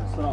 السلام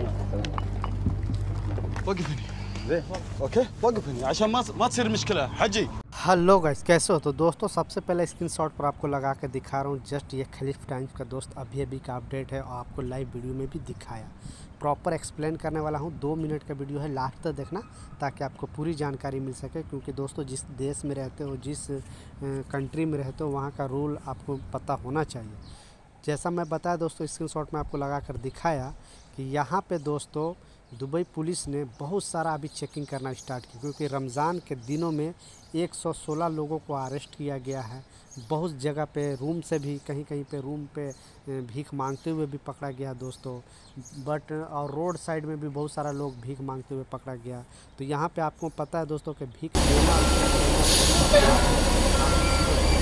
وقف هنا زين اوكي وقف هنا عشان ما تصير مشكله حجي। Hello guys, कैसे हो? तो दोस्तों सबसे पहले स्क्रीनशॉट पर आपको लगा के दिखा रहा हूँ। जस्ट ये खलीफ टाइम्स का दोस्त अभी का अपडेट है और आपको लाइव वीडियो में भी दिखाया। प्रॉपर एक्सप्लेन करने वाला हूँ। 2 मिनट का वीडियो है, लास्ट तक देखना ताकि आपको पूरी जानकारी मिल सके। क्योंकि दोस्तों जिस देश में रहते हो, जिस कंट्री में रहते हो, वहाँ का रूल आपको पता होना चाहिए। जैसा मैं बताया दोस्तों, स्क्रीनशॉट में आपको लगा कर दिखाया कि यहाँ पे दोस्तों दुबई पुलिस ने बहुत सारा अभी चेकिंग करना स्टार्ट किया। क्योंकि रमज़ान के दिनों में 116 लोगों को अरेस्ट किया गया है। बहुत जगह पे रूम से भी कहीं पे रूम पे भीख मांगते हुए भी पकड़ा गया दोस्तों। बट और रोड साइड में भी बहुत सारा लोग भीख मांगते हुए पकड़ा गया। तो यहाँ पे आपको पता है दोस्तों कि भीख देना